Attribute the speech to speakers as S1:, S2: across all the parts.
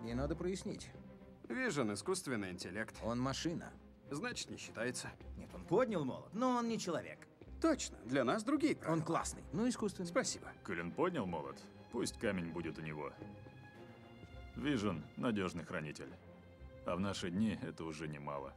S1: Мне надо прояснить.
S2: Вижен — искусственный интеллект.
S1: Он машина.
S2: Значит, не считается.
S1: Нет, он поднял молот, но он не человек.
S2: Точно, для нас другие правила.
S1: Он классный, но искусственный.
S2: Спасибо.
S3: Колин поднял молот? Пусть камень будет у него. Вижен — надежный хранитель. А в наши дни это уже немало.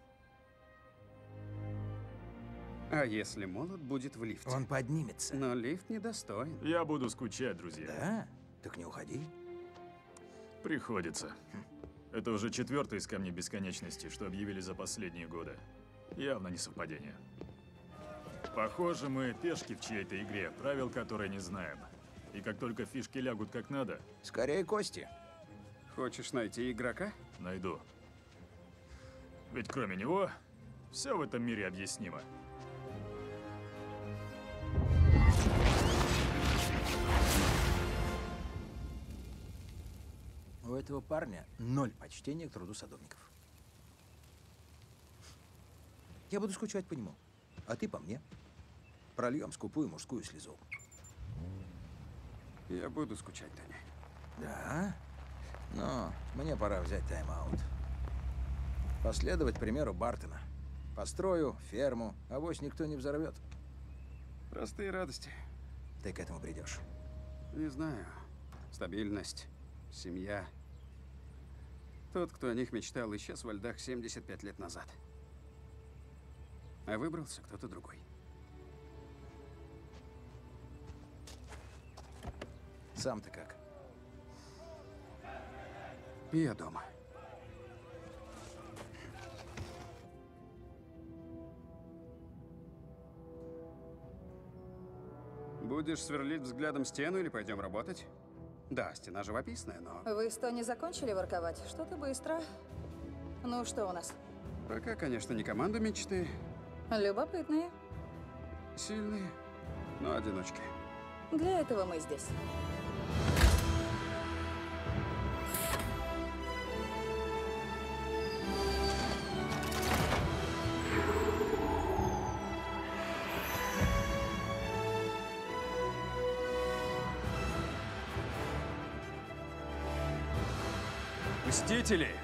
S2: А если молот будет в лифте?
S1: Он поднимется.
S2: Но лифт недостоин.
S3: Я буду скучать, друзья.
S1: Да? Так не уходи.
S3: Приходится. Это уже 4-й из камней бесконечности, что объявили за последние годы. Явно не совпадение. Похоже, мы пешки в чьей-то игре, правил которой не знаем. И как только фишки лягут как надо,
S1: Скорее кости.
S2: Хочешь найти игрока?
S3: найду. Ведь кроме него, все в этом мире объяснимо.
S1: У этого парня 0 почтения к труду садовников. Я буду скучать по нему, а ты по мне. Прольем скупую мужскую слезу.
S2: Я буду скучать, Дэнни.
S1: Да? Но мне пора взять тайм-аут. Последовать примеру Бартона. Построю ферму, авось никто не взорвет.
S2: Простые радости.
S1: Ты к этому придешь.
S2: Не знаю. Стабильность, семья. Тот, кто о них мечтал, исчез во льдах 75 лет назад. А выбрался кто-то другой.
S1: Сам-то как?
S2: Я дома. Будешь сверлить взглядом стену или пойдем работать? Да, стена живописная, но
S4: Вы с Тони закончили ворковать? Что-то быстро. Ну, что у нас?
S2: пока, конечно, не команда мечты.
S4: Любопытные.
S2: Сильные, но одиночки.
S4: Для этого мы здесь.
S2: Мстители!